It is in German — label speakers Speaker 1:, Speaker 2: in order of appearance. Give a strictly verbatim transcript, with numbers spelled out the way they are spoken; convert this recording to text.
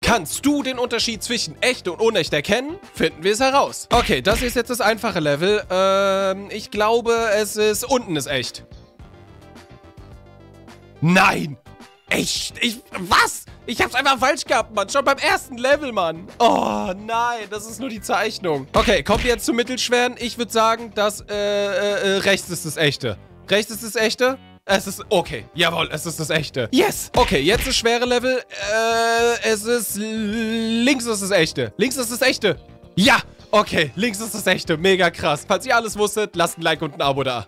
Speaker 1: Kannst du den Unterschied zwischen echt und unecht erkennen? Finden wir es heraus. Okay, das ist jetzt das einfache Level. Ähm, ich glaube, es ist... Unten ist echt. Nein! Echt? Ich... Was? Ich hab's einfach falsch gehabt, Mann. Schon beim ersten Level, Mann. Oh, nein. Das ist nur die Zeichnung. Okay, kommen wir jetzt zum Mittelschweren. Ich würde sagen, dass äh, äh, äh, rechts ist das Echte. Rechts ist das Echte? Es ist... Okay, jawohl, es ist das Echte. Yes! Okay, jetzt das schwere Level. Äh, es ist... Links ist das Echte. Links ist das Echte. Ja! Okay, links ist das Echte. Mega krass. Falls ihr alles wusstet, lasst ein Like und ein Abo da.